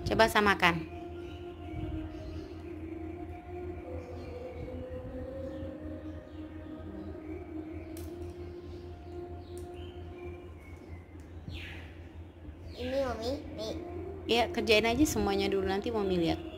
Coba samakan. Ini Mami, nih. Ya, kerjain aja semuanya dulu, nanti Mami lihat.